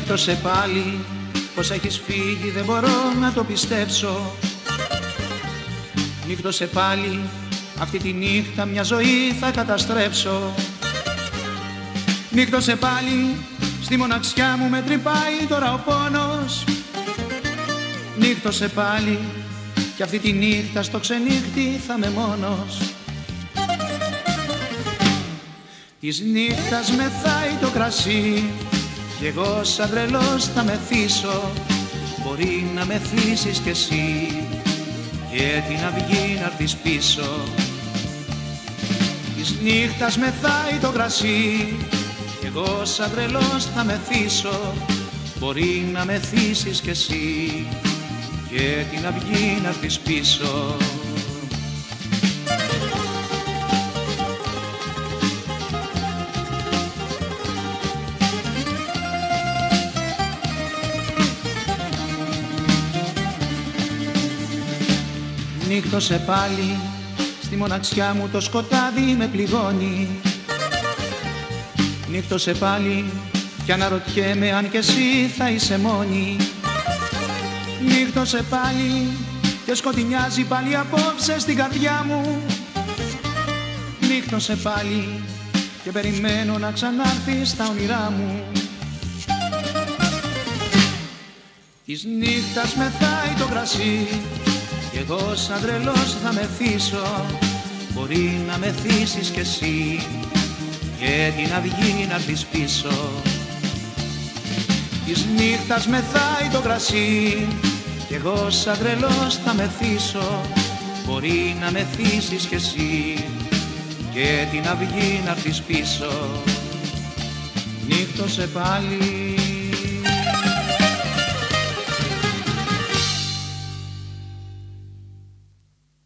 Νύχτωσε πάλι, πως έχεις φύγει δεν μπορώ να το πιστέψω. Νύχτωσε πάλι, αυτή τη νύχτα μια ζωή θα καταστρέψω. Νύχτωσε πάλι, στη μοναξιά μου με τρυπάει τώρα ο πόνος. Νύχτωσε πάλι, κι αυτή τη νύχτα στο ξενύχτη θα είμαι μόνος. Της νύχτας μεθάει το κρασί κι εγώ σαν τρελός θα μεθύσω. Μπορεί να μεθύσεις κι εσύ και την αυγή να έρθεις πίσω. Της νύχτας μεθάει το κρασί κι εγώ σαν τρελός θα μεθύσω. Μπορεί να μεθύσεις κι εσύ και την αυγή να έρθεις πίσω. Νύχτωσε πάλι, στη μοναξιά μου το σκοτάδι με πληγώνει. Νύχτωσε πάλι κι αναρωτιέμαι αν κι εσύ θα είσαι μόνη. Νύχτωσε πάλι και σκοτεινιάζει πάλι απόψε στην καρδιά μου. Νύχτωσε πάλι και περιμένω να ξανάρθεις στα όνειρά μου. Της νύχτας μεθάει το κρασί κι εγώ σαν τρελός θα μεθύσω. Μπορεί να μεθύσεις κι εσύ και την αυγή να έρθεις πίσω. Της νύχτας μεθάει το κρασί κι εγώ σαν τρελός θα μεθύσω. Μπορεί να μεθύσεις κι εσύ και την αυγή να έρθεις πίσω. Νύχτωσε πάλι.